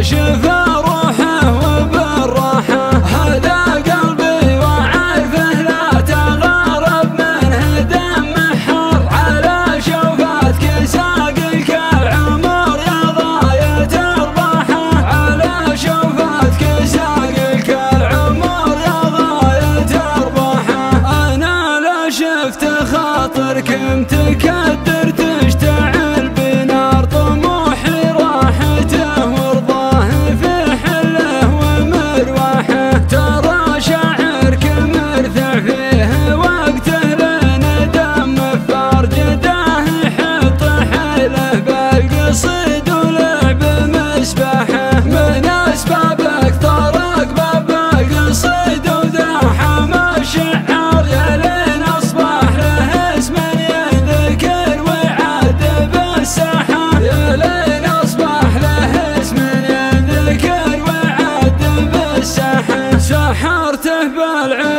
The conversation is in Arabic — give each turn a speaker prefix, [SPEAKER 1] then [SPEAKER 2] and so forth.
[SPEAKER 1] شفى روحه وبالراحة. هذا قلبي وعارفه لا تغارب منه دم حر على شوفتك ساقيك العمر يا ضاية الراحة. على شوفتك ساقيك العمر يا ضاية الراحة. أنا لا شفت خاطرك متكدر تشتعل بنار طموحي راحته ورضاه في حله ومرواحه. ترى شاعرك مرثع فيه وقته لين دم فرجده يحط حيله بالقصيد ولعب مسبحه. من اسبابك طرق باب القصيد وذاحم الشعار يا لين اصبح له اسم ينذكر ويعد بالساحه. يا لين اصبح له اسم ينذكر ويعد بالساحه. سحرته بالعين